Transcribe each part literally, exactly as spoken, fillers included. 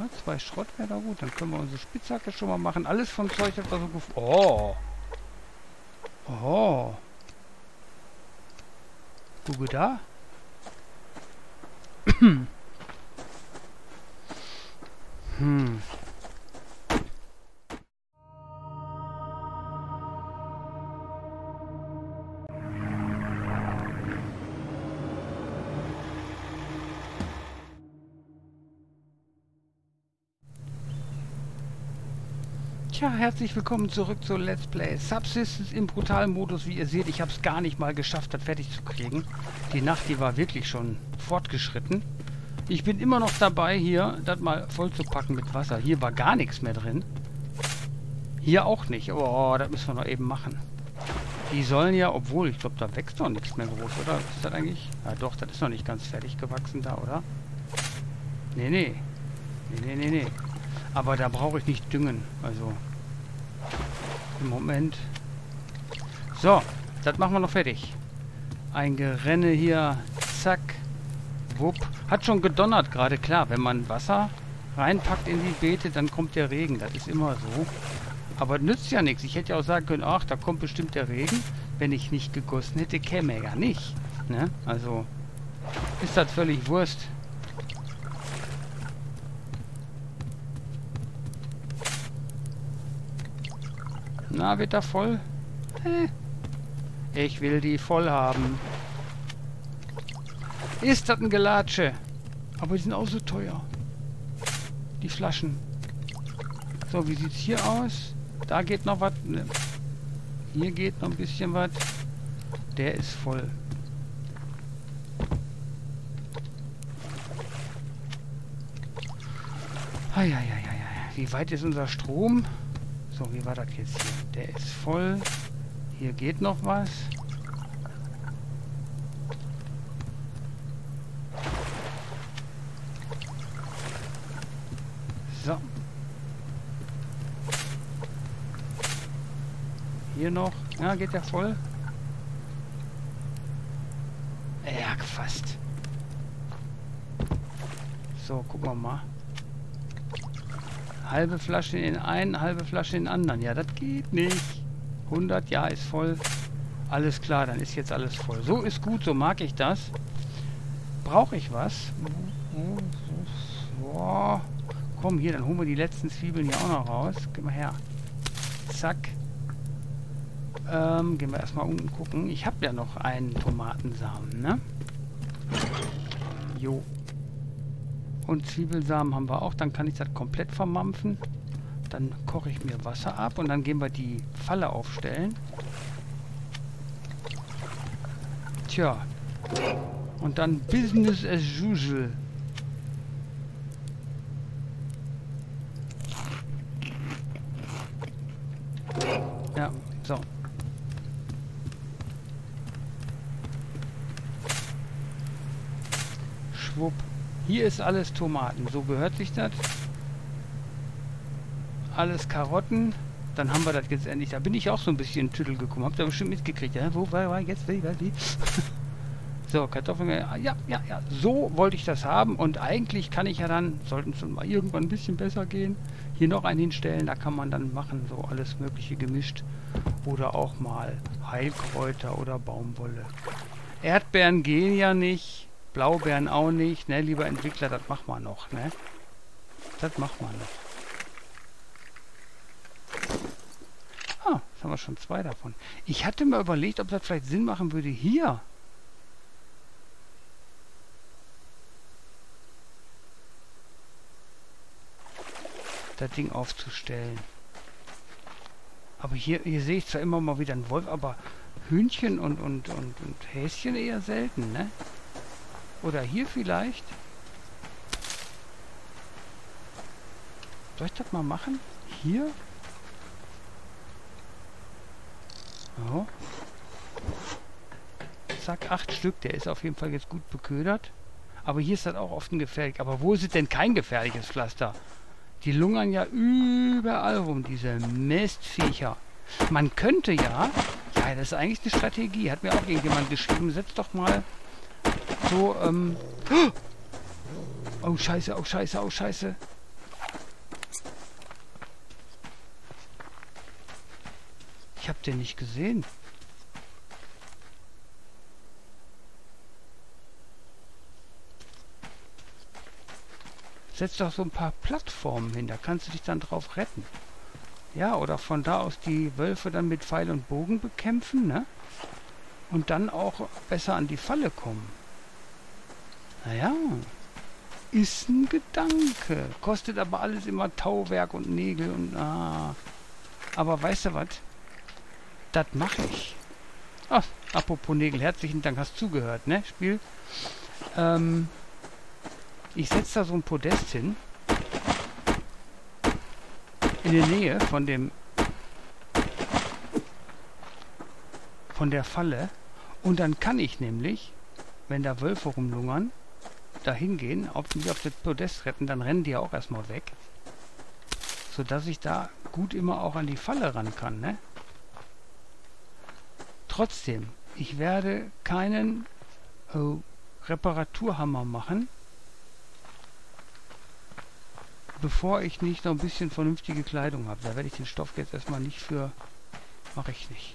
Ja, zwei Schrott wäre da gut. Dann können wir unsere Spitzhacke schon mal machen. Alles von Zeug hat da so gef... Oh! Oh! Gucke da. hm. Tja, herzlich willkommen zurück zu Let's Play Subsistence im brutalen Modus. Wie ihr seht, ich habe es gar nicht mal geschafft, das fertig zu kriegen. Die Nacht, die war wirklich schon fortgeschritten. Ich bin immer noch dabei, hier das mal voll zu packen mit Wasser. Hier war gar nichts mehr drin. Hier auch nicht. Oh, das müssen wir noch eben machen. Die sollen ja, obwohl, ich glaube, da wächst noch nichts mehr groß, oder? Ist das eigentlich? Ja doch, das ist noch nicht ganz fertig gewachsen da, oder? Nee, nee. Nee, nee, nee, nee. Aber da brauche ich nicht düngen. Also im Moment. So, das machen wir noch fertig. Ein Gerenne hier. Zack. Wupp. Hat schon gedonnert gerade. Klar, wenn man Wasser reinpackt in die Beete, dann kommt der Regen. Das ist immer so. Aber nützt ja nichts. Ich hätte ja auch sagen können, ach, da kommt bestimmt der Regen. Wenn ich nicht gegossen hätte, käme er ja nicht. Ne? Also ist das völlig Wurst. Na, wird er voll? Äh. Ich will die voll haben. Ist das ein Gelatsche? Aber die sind auch so teuer. Die Flaschen. So, wie sieht's hier aus? Da geht noch was. Ne. Hier geht noch ein bisschen was. Der ist voll. Eieieiei. Wie weit ist unser Strom? So, wie war das jetzt hier? Der ist voll. Hier geht noch was. So. Hier noch. Ja, geht der voll? Ja, fast. So, gucken wir mal. Halbe Flasche in einen, halbe Flasche in den anderen. Ja, das geht nicht. hundert, ja, ist voll. Alles klar, dann ist jetzt alles voll. So ist gut, so mag ich das. Brauche ich was? Oh, komm, hier, dann holen wir die letzten Zwiebeln hier auch noch raus. Geh mal her. Zack. Ähm, gehen wir erstmal unten gucken. Ich habe ja noch einen Tomatensamen, ne? Jo. Und Zwiebelsamen haben wir auch. Dann kann ich das komplett vermampfen. Dann koche ich mir Wasser ab und dann gehen wir die Falle aufstellen. Tja. Und dann Business as usual. Ja, so. Schwupp. Hier ist alles Tomaten. So gehört sich das. Alles Karotten. Dann haben wir das jetzt endlich. Da bin ich auch so ein bisschen in Tüdel gekommen. Habt ihr bestimmt mitgekriegt. Ja, wo war, war jetzt? Wie, wie? So, Kartoffeln. Ja, ja, ja. So wollte ich das haben. Und eigentlich kann ich ja dann, sollten es schon mal irgendwann ein bisschen besser gehen, hier noch einen hinstellen. Da kann man dann machen, so alles Mögliche gemischt. Oder auch mal Heilkräuter oder Baumwolle. Erdbeeren gehen ja nicht. Blaubeeren auch nicht, ne, lieber Entwickler, das machen wir noch, ne? Das machen wir noch. Ah, jetzt haben wir schon zwei davon. Ich hatte mir überlegt, ob das vielleicht Sinn machen würde, hier das Ding aufzustellen. Aber hier, hier sehe ich zwar immer mal wieder einen Wolf, aber Hühnchen und, und, und, und Häschen eher selten, ne? Oder hier vielleicht. Soll ich das mal machen? Hier? Oh. Zack, acht Stück. Der ist auf jeden Fall jetzt gut beködert. Aber hier ist das auch oft ein gefährlich. Aber wo ist es denn kein gefährliches Pflaster? Die lungern ja überall rum, diese Mistviecher. Man könnte ja... Ja, das ist eigentlich eine Strategie. Hat mir auch irgendjemand geschrieben. Setz doch mal... So, ähm... Oh, scheiße, oh, scheiße, oh, scheiße. Ich habe den nicht gesehen. Setz doch so ein paar Plattformen hin, da kannst du dich dann drauf retten. Ja, oder von da aus die Wölfe dann mit Pfeil und Bogen bekämpfen, ne? Und dann auch besser an die Falle kommen. Naja, ist ein Gedanke. Kostet aber alles immer Tauwerk und Nägel und... Ah. Aber weißt du was? Das mache ich. Ach, apropos Nägel, herzlichen Dank, hast zugehört, ne, Spiel? Ähm, ich setze da so ein Podest hin. In der Nähe von dem... von der Falle. Und dann kann ich nämlich, wenn da Wölfe rumlungern, da hingehen, auf mich auf das Podest retten, dann rennen die ja auch erstmal weg. Sodass ich da gut immer auch an die Falle ran kann, ne? Trotzdem, ich werde keinen oh, Reparaturhammer machen, bevor ich nicht noch ein bisschen vernünftige Kleidung habe. Da werde ich den Stoff jetzt erstmal nicht für... Mache ich nicht.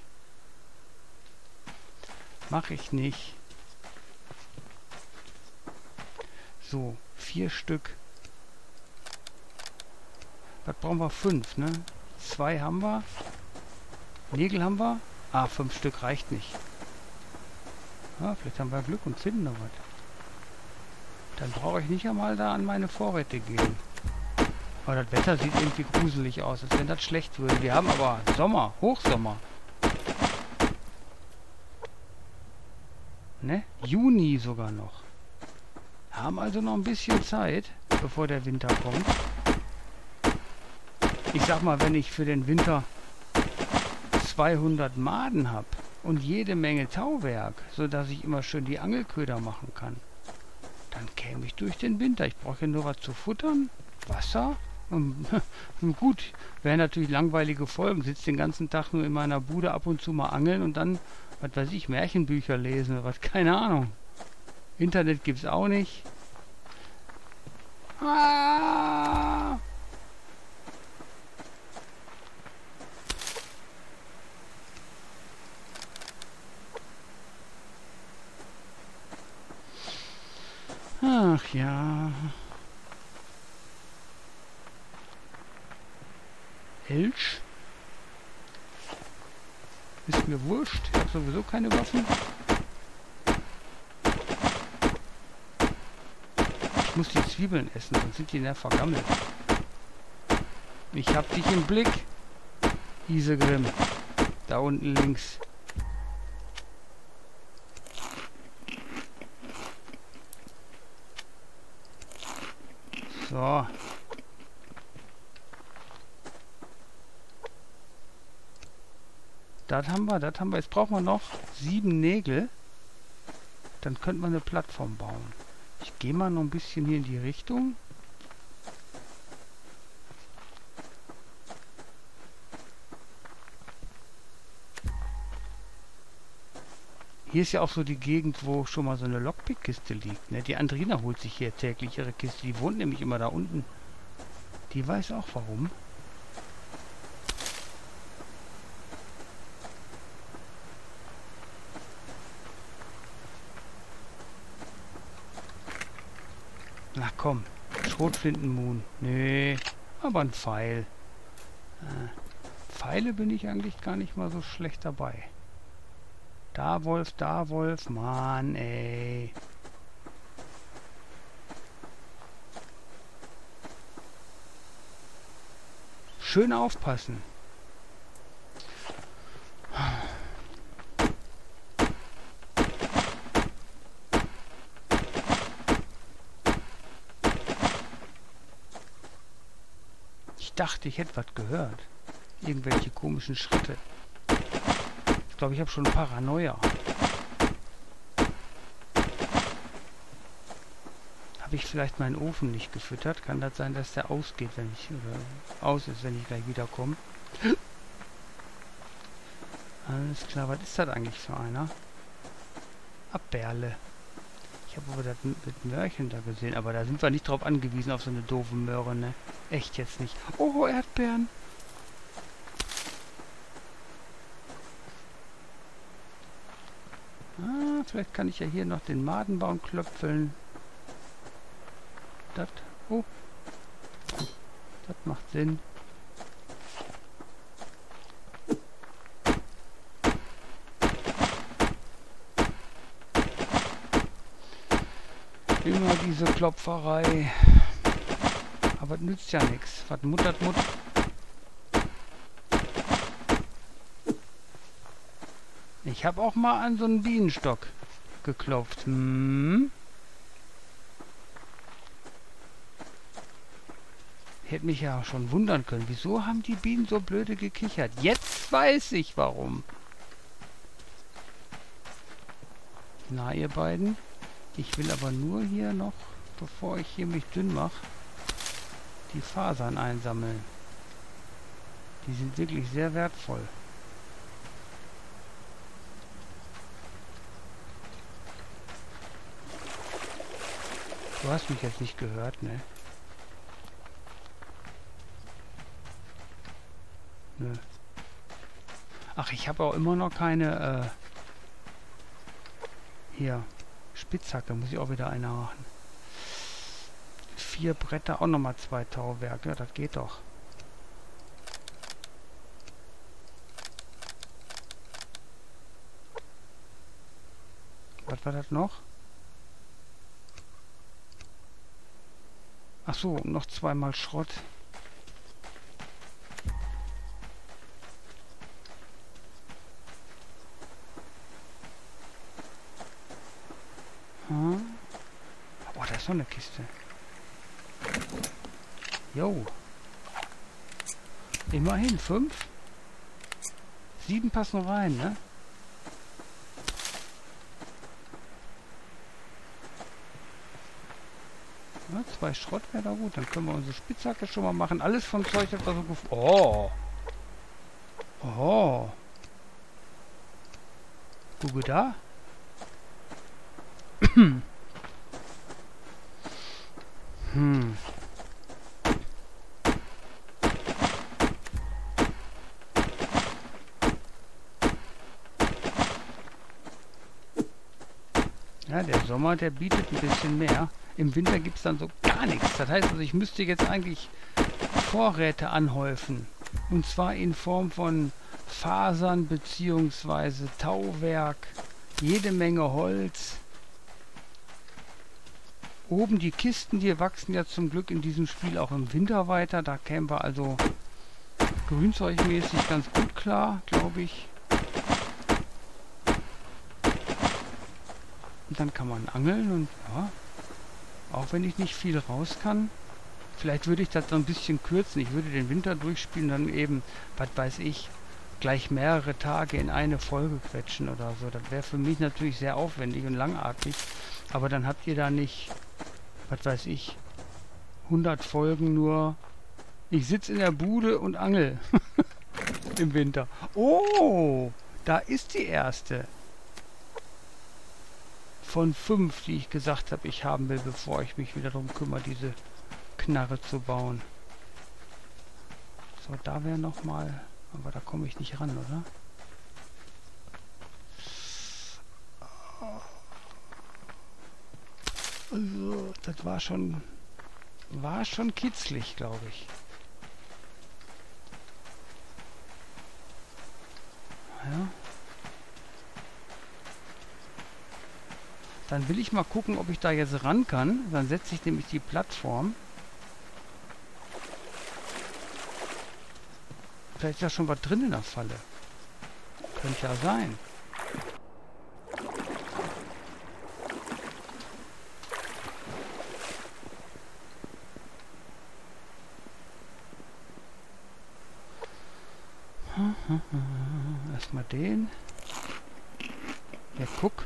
Mache ich nicht. So, vier Stück. Was brauchen wir? Fünf, ne? Zwei haben wir. Nägel haben wir. Ah, fünf Stück reicht nicht. Ah, vielleicht haben wir Glück und finden noch was. Dann brauche ich nicht einmal da an meine Vorräte gehen. Aber das Wetter sieht irgendwie gruselig aus, als wenn das schlecht würde. Wir haben aber Sommer, Hochsommer. Ne? Juni sogar noch. Haben also noch ein bisschen Zeit, bevor der Winter kommt. Ich sag mal, wenn ich für den Winter zweihundert Maden habe und jede Menge Tauwerk, sodass ich immer schön die Angelköder machen kann, dann käme ich durch den Winter. Ich brauche ja nur was zu futtern, Wasser. Und gut, wären natürlich langweilige Folgen. Sitzt den ganzen Tag nur in meiner Bude, ab und zu mal angeln und dann, was weiß ich, Märchenbücher lesen oder was, keine Ahnung. Internet gibt's auch nicht. Ah! Ach ja. Elch? Ist mir wurscht. Ich habe sowieso keine Waffen. Ich muss die Zwiebeln essen, sonst sind die näher vergammelt. Ich hab dich im Blick, Isegrim. Da unten links. So. Das haben wir, das haben wir. Jetzt brauchen wir noch sieben Nägel. Dann könnten wir eine Plattform bauen. Ich gehe mal noch ein bisschen hier in die Richtung. Hier ist ja auch so die Gegend, wo schon mal so eine Lockpick-Kiste liegt. Ne? Die Andrina holt sich hier täglich ihre Kiste. Die wohnt nämlich immer da unten. Die weiß auch warum. Na komm, Schrotflintenmoon. Nee, aber ein Pfeil. Äh, Pfeile bin ich eigentlich gar nicht mal so schlecht dabei. Da Wolf, da Wolf, Mann, ey. Schön aufpassen. Ich dachte, ich hätte was gehört. Irgendwelche komischen Schritte. Ich glaube, ich habe schon Paranoia. Habe ich vielleicht meinen Ofen nicht gefüttert? Kann das sein, dass der ausgeht, wenn ich oder aus ist, wenn ich gleich wiederkomme? Alles klar, was ist das eigentlich für einer? Abbärle. Ich habe aber das mit Möhrchen da gesehen, aber da sind wir nicht drauf angewiesen, auf so eine doofe Möhre, ne? Echt jetzt nicht. Oh, Erdbeeren! vielleicht kann ich ja hier noch den Madenbaum klöpfeln. Das, oh, das macht Sinn. Immer diese Klopferei. Aber es nützt ja nichts. Was muttert Mut? Ich habe auch mal an so einen Bienenstock geklopft. Hm. Hätte mich ja schon wundern können. Wieso haben die Bienen so blöde gekichert? Jetzt weiß ich warum. Na, ihr beiden. Ich will aber nur hier noch, bevor ich hier mich dünn mache, die Fasern einsammeln. Die sind wirklich sehr wertvoll. Du hast mich jetzt nicht gehört, ne? Nö. Ach, ich habe auch immer noch keine, äh, hier, Spitzhacke, muss ich auch wieder eine machen. Vier Bretter, auch nochmal zwei Tauwerke, ja, das geht doch. Was war das noch? Ach so, noch zweimal Schrott. Hm. Oh, da ist noch eine Kiste. Jo. Immerhin fünf. Sieben passen rein, ne? Ja, zwei Schrott wäre da gut. Dann können wir unsere Spitzhacke schon mal machen. Alles vom Zeug, das wir so gefunden. Oh. Oh. Gucke da. Hm. Ja, der Sommer, der bietet ein bisschen mehr. Im Winter gibt es dann so gar nichts. Das heißt also, ich müsste jetzt eigentlich Vorräte anhäufen. Und zwar in Form von Fasern bzw. Tauwerk, jede Menge Holz. Oben die Kisten, die wachsen ja zum Glück in diesem Spiel auch im Winter weiter. Da kämen wir also grünzeugmäßig ganz gut klar, glaube ich. Und dann kann man angeln und ja, auch wenn ich nicht viel raus kann, vielleicht würde ich das so ein bisschen kürzen. Ich würde den Winter durchspielen, dann eben, was weiß ich, gleich mehrere Tage in eine Folge quetschen oder so. Das wäre für mich natürlich sehr aufwendig und langatmig. Aber dann habt ihr da nicht, was weiß ich, hundert Folgen nur. Ich sitze in der Bude und angel im Winter. Oh, da ist die erste. Von fünf, die ich gesagt habe, ich haben will, bevor ich mich wieder darum kümmere, diese Knarre zu bauen. So, da wäre noch mal, aber da komme ich nicht ran, oder? Also, das war schon, war schon kitzlig, glaube ich. Ja. Dann will ich mal gucken, ob ich da jetzt ran kann. Dann setze ich nämlich die Plattform. Vielleicht ist da schon was drin in der Falle. Könnte ja sein. Erstmal den. Ja, guck.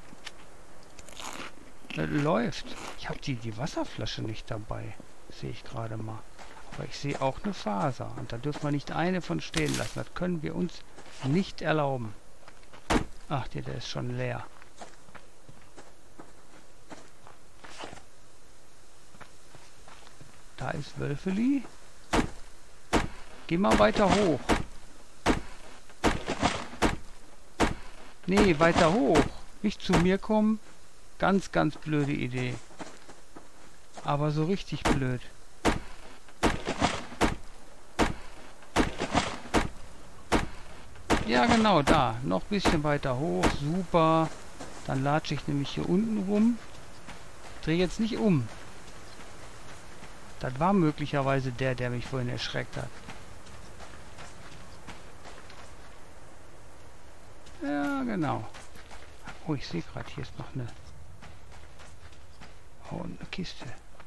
Das läuft. Ich habe die, die Wasserflasche nicht dabei. Sehe ich gerade mal. Aber ich sehe auch eine Faser. Und da dürfen wir nicht eine von stehen lassen. Das können wir uns nicht erlauben. Ach, der, der ist schon leer. Da ist Wölfeli. Geh mal weiter hoch. Nee, weiter hoch. Nicht zu mir kommen. Ganz, ganz blöde Idee. Aber so richtig blöd. Ja, genau, da. Noch ein bisschen weiter hoch. Super. Dann latsche ich nämlich hier unten rum. Dreh jetzt nicht um. Das war möglicherweise der, der mich vorhin erschreckt hat. Ja, genau. Oh, ich sehe gerade, hier ist noch eine... Oh, eine Kiste.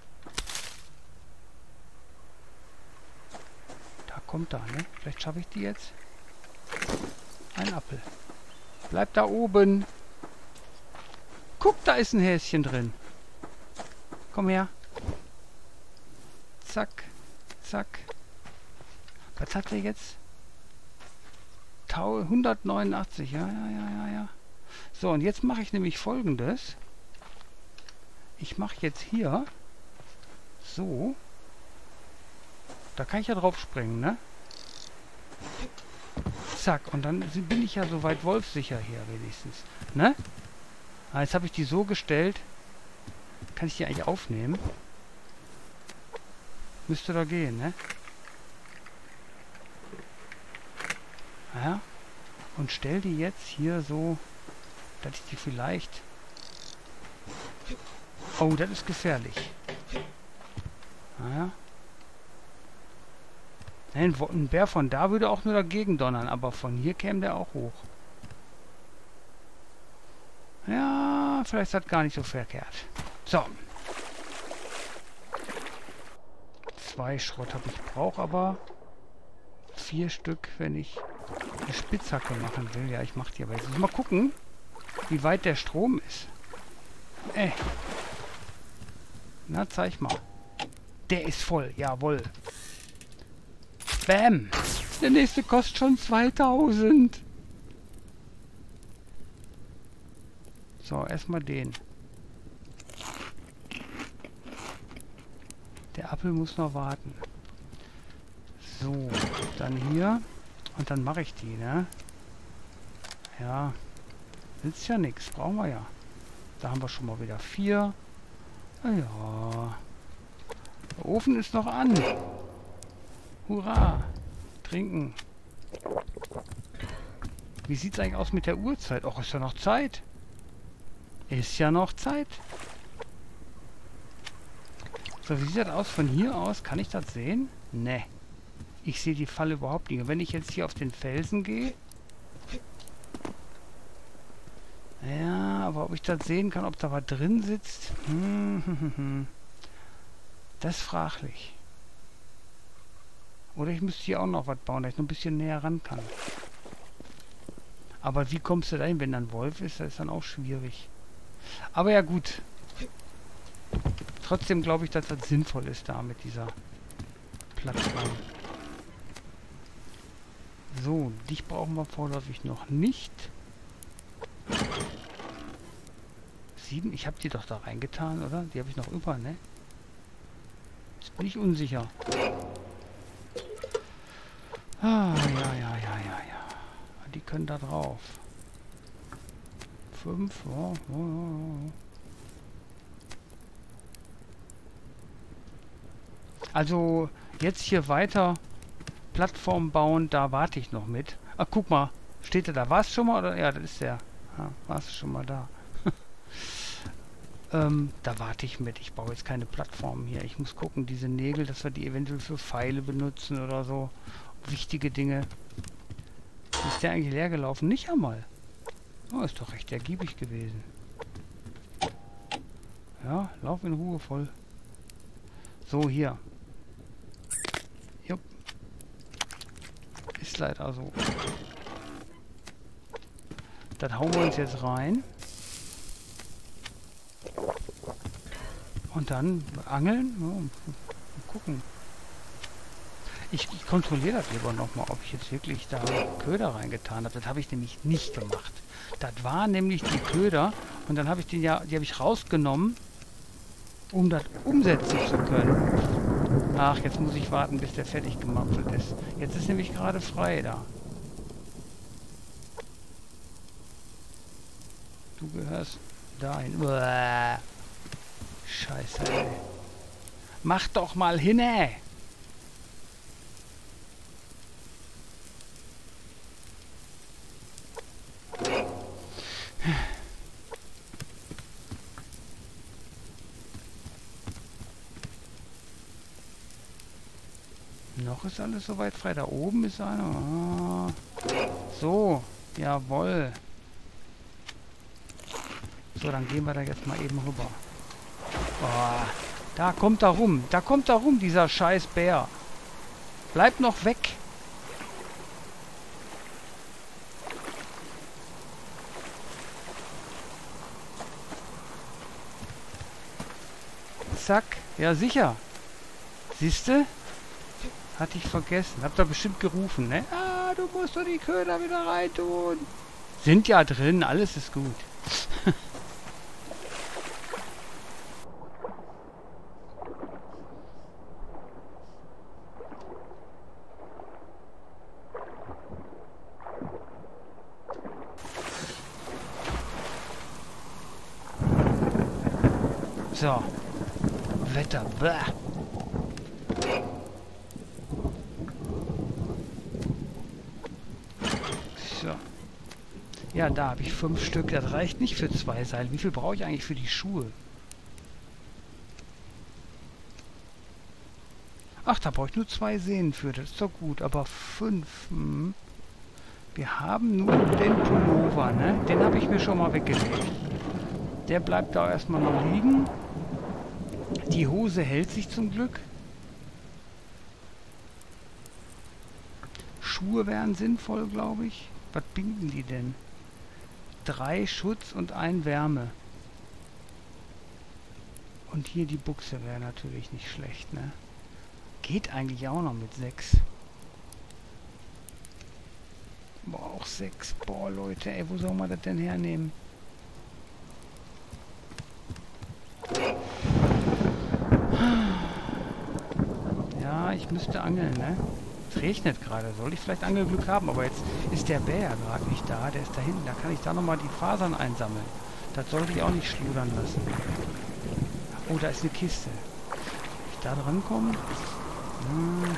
Da kommt da, ne? Vielleicht schaffe ich die jetzt. Ein Apfel. Bleib da oben. Guck, da ist ein Häschen drin. Komm her. Zack. Zack. Was hat er jetzt? hundertneunundachtzig. Ja, ja, ja, ja, ja. So, und jetzt mache ich nämlich Folgendes. Ich mache jetzt hier so. Da kann ich ja drauf springen, ne? Zack. Und dann bin ich ja soweit wolfsicher hier wenigstens. Ne? Ah, jetzt habe ich die so gestellt. Kann ich die eigentlich aufnehmen? Müsste da gehen, ne? Ja. Und stell die jetzt hier so, dass ich die vielleicht... Oh, das ist gefährlich. Naja. Ein, ein Bär von da würde auch nur dagegen donnern, aber von hier käme der auch hoch. Ja, vielleicht ist das gar nicht so verkehrt. So. Zwei Schrott habe ich, brauche aber vier Stück, wenn ich eine Spitzhacke machen will. Ja, ich mache die aber jetzt. Mal gucken, wie weit der Strom ist. Äh. Na, zeig mal. Der ist voll, jawohl. Bam. Der nächste kostet schon zweitausend. So, erstmal den. Der Apfel muss noch warten. So, dann hier. Und dann mache ich die, ne? Ja. Nützt ja nichts. Brauchen wir ja. Da haben wir schon mal wieder vier. Ja. Der Ofen ist noch an. Hurra. Trinken. Wie sieht es eigentlich aus mit der Uhrzeit? Och, ist ja noch Zeit. Ist ja noch Zeit. So, wie sieht das aus von hier aus? Kann ich das sehen? Ne. Ich sehe die Falle überhaupt nicht. Und wenn ich jetzt hier auf den Felsen gehe... Ja, aber ob ich das sehen kann, ob da was drin sitzt... Hm, hm, hm, hm. Das ist fraglich. Oder ich müsste hier auch noch was bauen, dass ich noch ein bisschen näher ran kann. Aber wie kommst du da hin, wenn da ein Wolf ist? Das ist dann auch schwierig. Aber ja gut. Trotzdem glaube ich, dass das sinnvoll ist da mit dieser Plattform. So, dich brauchen wir vorläufig noch nicht. Sieben? Ich habe die doch da reingetan, oder? Die habe ich noch über, ne? Jetzt bin ich unsicher. Ah, ja, ja, ja, ja, ja. Die können da drauf. Fünf, oh, oh, oh. Also, jetzt hier weiter Plattform bauen, da warte ich noch mit. Ach, guck mal. Steht der da? War es schon mal? Oder? Ja, das ist der. Ja, war es schon mal da. ähm, da warte ich mit. Ich baue jetzt keine Plattform hier. Ich muss gucken, diese Nägel, dass wir die eventuell für Pfeile benutzen oder so. Wichtige Dinge. Ist der eigentlich leer gelaufen? Nicht einmal. Oh, ist doch recht ergiebig gewesen. Ja, lauf in Ruhe voll. So, hier. Jupp. Ist leider so. Das hauen wir uns jetzt rein. Und dann angeln. Ja, und gucken. Ich, ich kontrolliere das lieber nochmal, ob ich jetzt wirklich da Köder reingetan habe. Das habe ich nämlich nicht gemacht. Das war nämlich die Köder und dann habe ich den ja, die habe ich rausgenommen, um das umsetzen zu können. Ach, jetzt muss ich warten, bis der fertig gemampft ist. Jetzt ist nämlich gerade frei da. Du gehörst dahin. Uah. Scheiße, ey. Mach doch mal hin, ey. Noch ist alles soweit frei. Da oben ist einer. Ah. So, jawohl. So, dann gehen wir da jetzt mal eben rüber. Oh, da kommt er rum. Da kommt er rum, dieser scheiß Bär. Bleib noch weg. Zack. Ja, sicher. Siehste? Hatte ich vergessen. Habt ihr bestimmt gerufen, ne? Ah, du musst doch die Köder wieder reintun. Sind ja drin, alles ist gut. So. Wetter. Bäh. So. Ja, da habe ich fünf Stück. Das reicht nicht für zwei Seile. Wie viel brauche ich eigentlich für die Schuhe? Ach, da brauche ich nur zwei Sehnen für. Das ist doch gut. Aber fünf. Hm. Wir haben nur den Pullover, ne? Den habe ich mir schon mal weggelegt. Der bleibt da erstmal noch liegen. Die Hose hält sich zum Glück. Schuhe wären sinnvoll, glaube ich. Was bieten die denn? Drei Schutz und ein Wärme. Und hier die Buchse wäre natürlich nicht schlecht, ne? Geht eigentlich auch noch mit sechs. Boah, auch sechs. Boah, Leute, ey, wo soll man das denn hernehmen? Ja, ich müsste angeln, ne? Es regnet gerade. Soll ich vielleicht Angelglück haben? Aber jetzt ist der Bär ja gerade nicht da. Der ist da hinten. Da kann ich da nochmal die Fasern einsammeln. Das sollte ich auch nicht schludern lassen. Oh, da ist eine Kiste. Kann ich da dran kommen? Hm.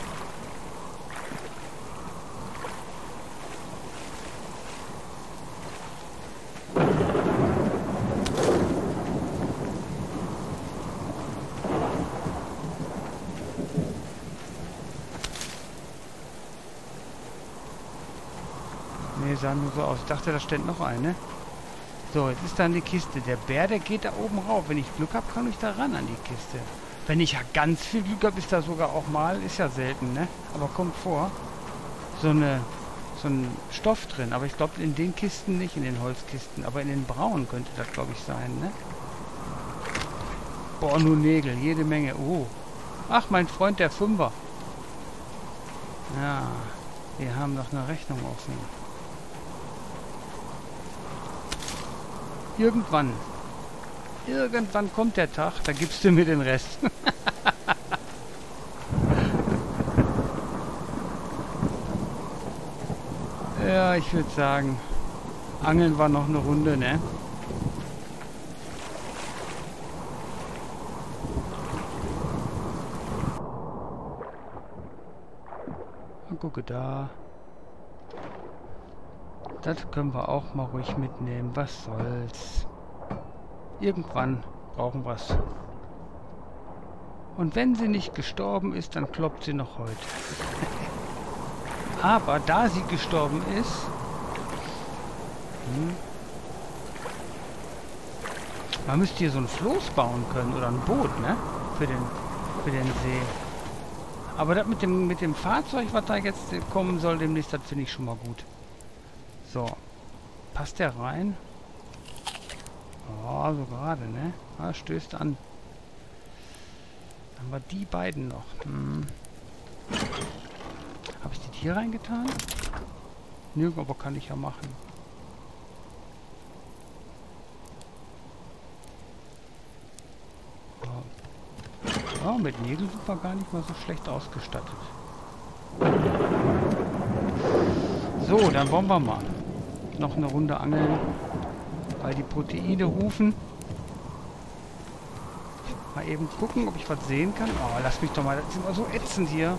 Nee, sah nur so aus. Ich dachte, da steht noch eine. So, jetzt ist dann die Kiste. Der Bär, der geht da oben rauf. Wenn ich Glück habe, kann ich da ran an die Kiste. Wenn ich ja ganz viel Glück habe, ist da sogar auch mal, ist ja selten, ne? Aber kommt vor, so eine, so ein Stoff drin. Aber ich glaube, in den Kisten nicht, in den Holzkisten. Aber in den braunen könnte das, glaube ich, sein, ne? Boah, nur Nägel, jede Menge. Oh. Ach, mein Freund, der Fünfer. Ja, wir haben noch eine Rechnung offen. Irgendwann. Irgendwann kommt der Tag, da gibst du mir den Rest. Ja, ich würde sagen, Angeln war noch eine Runde, ne? Und gucke da. Das können wir auch mal ruhig mitnehmen. Was soll's? Irgendwann brauchen wir es. Und wenn sie nicht gestorben ist, dann kloppt sie noch heute. Aber da sie gestorben ist... Hm, man müsste hier so ein Floß bauen können oder ein Boot, ne? Für den, für den See. Aber das mit dem, mit dem Fahrzeug, was da jetzt kommen soll demnächst, das finde ich schon mal gut. So. Passt der rein? Oh, so gerade, ne? Ah, stößt an. Dann haben wir die beiden noch. Hm. Habe ich die hier reingetan? Nö, aber kann ich ja machen. Oh. Oh, mit Nägeln sind wir gar nicht mal so schlecht ausgestattet. So, dann wollen wir mal noch eine Runde angeln. Weil die Proteine rufen. Mal eben gucken, ob ich was sehen kann. Oh, lass mich doch mal. Das ist immer so ätzend hier.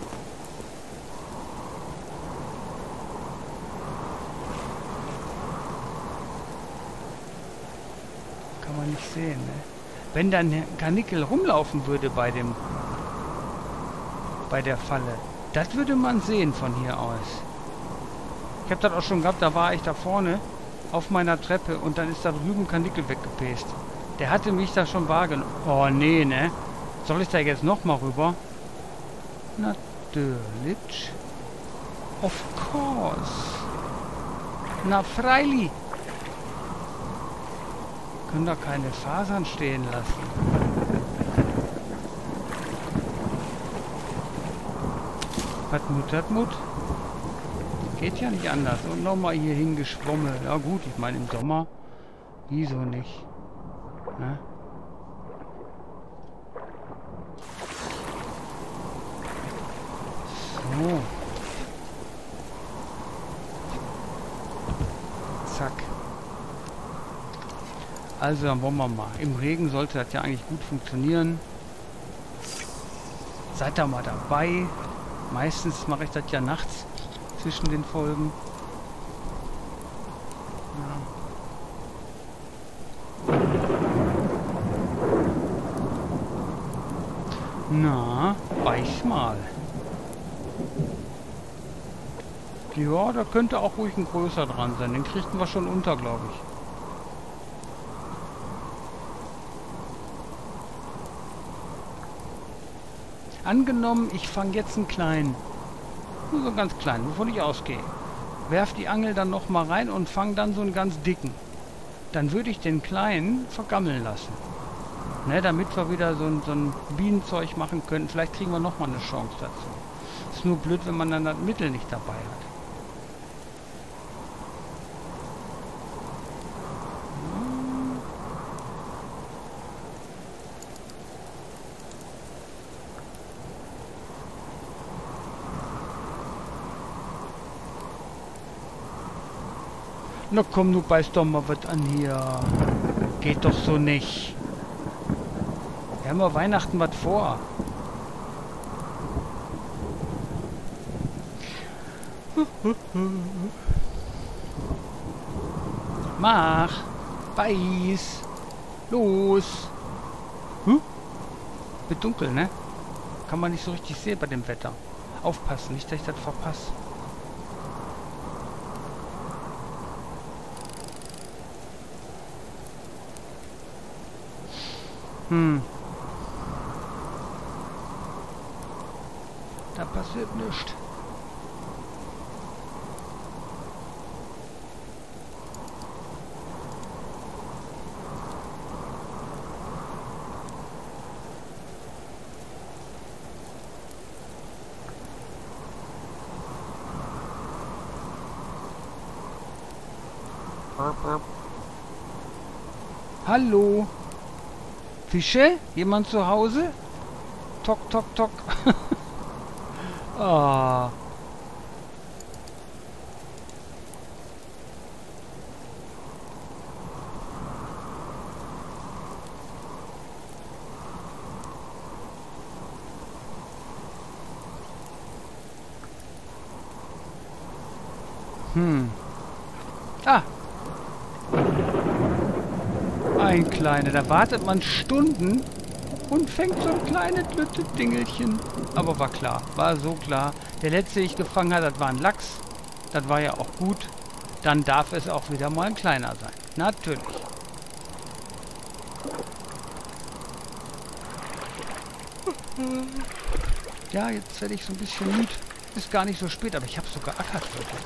Kann man nicht sehen, ne? Wenn dann ein Karnickel rumlaufen würde bei dem... bei der Falle. Das würde man sehen von hier aus. Ich habe das auch schon gehabt, da war ich da vorne auf meiner Treppe und dann ist da drüben ein Karnickel weggepest. Der hatte mich da schon wahrgenommen. Oh nee, ne? Soll ich da jetzt nochmal rüber? Natürlich. Of course. Na freilich. Können da keine Fasern stehen lassen. Was Mut hat Mut? Geht ja nicht anders. Und nochmal hier hingeschwommen. Ja gut, ich meine im Sommer. Wieso nicht? Ne? So. Zack. Also dann wollen wir mal. Im Regen sollte das ja eigentlich gut funktionieren. Seid da mal dabei. Meistens mache ich das ja nachts zwischen den Folgen. Ja. Na, weiß mal. Ja, da könnte auch ruhig ein größer dran sein. Den kriegten wir schon unter, glaube ich. Angenommen, ich fange jetzt einen kleinen. Nur so einen ganz kleinen, wovon ich ausgehe. Werf die Angel dann nochmal rein und fange dann so einen ganz dicken. Dann würde ich den kleinen vergammeln lassen. Ne, damit wir wieder so ein, so ein Bienenzeug machen können. Vielleicht kriegen wir nochmal eine Chance dazu. Ist nur blöd, wenn man dann das Mittel nicht dabei hat. Na komm, du beißt doch mal was an hier. Geht doch so nicht. Wir haben ja Weihnachten was vor. Mach. Beiß. Los. Hm? Wird dunkel, ne? Kann man nicht so richtig sehen bei dem Wetter. Aufpassen, nicht, dass ich das verpasse. Hm. Da passiert nichts. Hallo? Fische? Jemand zu Hause? Tok, tok, tok. Ah. Hm. Ah. Ein kleiner. Da wartet man Stunden und fängt so ein kleines lütte Dingelchen. Aber war klar. War so klar. Der letzte, den ich gefangen habe, das war ein Lachs. Das war ja auch gut. Dann darf es auch wieder mal ein kleiner sein. Natürlich. Ja, jetzt werde ich so ein bisschen müde. Ist gar nicht so spät, aber ich habe sogar Ackert heute.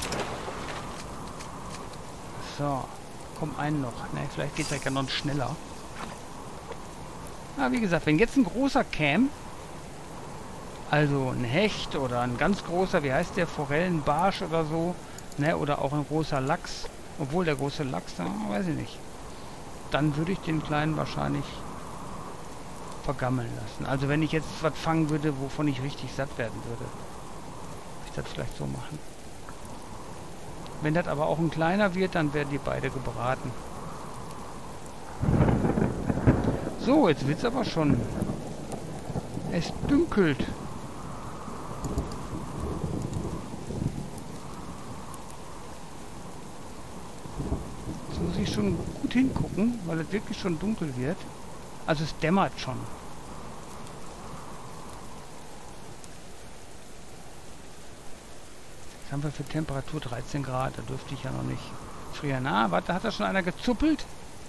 So. Komm, einen noch. Ne, vielleicht geht es ja noch schneller. Na, wie gesagt, wenn jetzt ein großer käme, also ein Hecht oder ein ganz großer, wie heißt der, Forellenbarsch oder so, ne, oder auch ein großer Lachs, obwohl der große Lachs, dann weiß ich nicht, dann würde ich den kleinen wahrscheinlich vergammeln lassen. Also wenn ich jetzt was fangen würde, wovon ich richtig satt werden würde, würde ich das vielleicht so machen. Wenn das aber auch ein kleiner wird, dann werden die beide gebraten. So, jetzt wird's aber schon. Es dünkelt. Jetzt muss ich schon gut hingucken, weil es wirklich schon dunkel wird. Also es dämmert schon. Was haben wir für Temperatur? dreizehn Grad. Da dürfte ich ja noch nicht frieren. Ah, warte, hat da schon einer gezuppelt?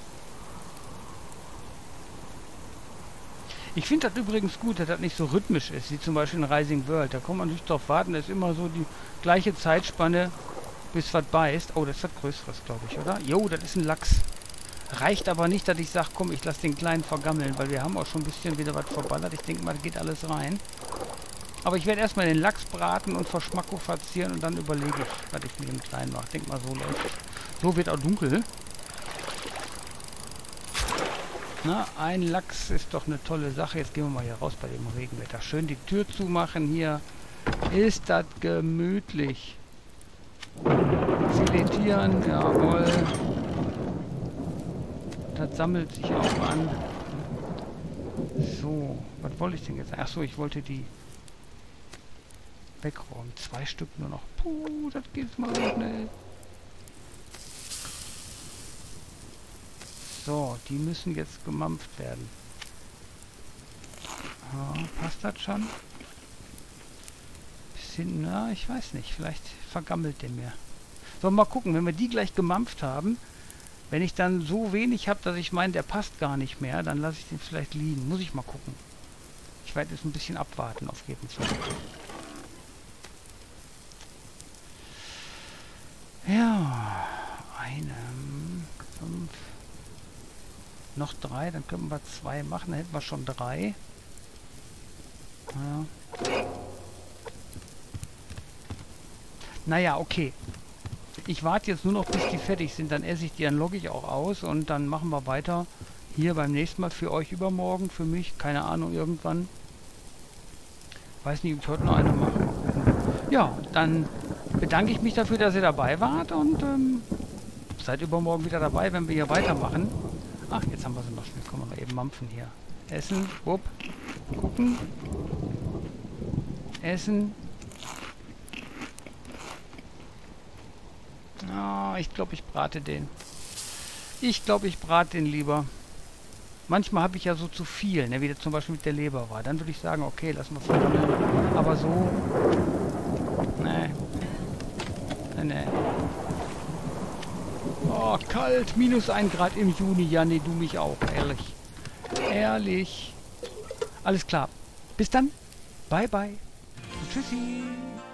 Ich finde das übrigens gut, dass das nicht so rhythmisch ist, wie zum Beispiel in Rising World. Da kann man nicht drauf warten, da ist immer so die gleiche Zeitspanne, bis was beißt. Oh, das ist was Größeres, glaube ich, oder? Jo, das ist ein Lachs. Reicht aber nicht, dass ich sage, komm, ich lasse den kleinen vergammeln, weil wir haben auch schon ein bisschen wieder was verballert. Ich denke mal, da geht alles rein. Aber ich werde erstmal den Lachs braten und verschmackofazieren und dann überlege ich, was ich mit dem kleinen mache. Denk mal, so läuft es. So wird auch dunkel. Na, ein Lachs ist doch eine tolle Sache. Jetzt gehen wir mal hier raus bei dem Regenwetter. Schön die Tür zumachen hier. Ist das gemütlich. Filetieren, jawohl. Das sammelt sich auch an. So, was wollte ich denn jetzt? Achso, ich wollte die wegräumen. Zwei Stück nur noch. Puh, das geht mal so schnell. So, die müssen jetzt gemampft werden. Ja, passt das schon? Bisschen, na, ich weiß nicht. Vielleicht vergammelt der mir. So, mal gucken, wenn wir die gleich gemampft haben, wenn ich dann so wenig habe, dass ich meine, der passt gar nicht mehr, dann lasse ich den vielleicht liegen. Muss ich mal gucken. Ich werde jetzt ein bisschen abwarten auf jeden Fall. Ja, eine, fünf, noch drei, dann können wir zwei machen, dann hätten wir schon drei. Ja. Naja, okay. Ich warte jetzt nur noch, bis die fertig sind, dann esse ich die, dann logge ich auch aus und dann machen wir weiter hier beim nächsten Mal für euch übermorgen, für mich, keine Ahnung, irgendwann. Weiß nicht, ob ich heute noch eine mache. Ja, dann bedanke ich mich dafür, dass ihr dabei wart und ähm, seid übermorgen wieder dabei, wenn wir hier weitermachen. Ach, jetzt haben wir sie noch schnell. Kommen wir mal eben mampfen hier. Essen, wupp, gucken. Essen. Oh, ich glaube, ich brate den. Ich glaube, ich brate den lieber. Manchmal habe ich ja so zu viel, ne, wie das zum Beispiel mit der Leber war. Dann würde ich sagen, okay, lassen wir es vergammeln. Aber so... Nee. Nee, nee. Oh, kalt. Minus ein Grad im Juni. Ja, nee, du mich auch. Ehrlich. Ehrlich. Alles klar. Bis dann. Bye, bye. Und tschüssi.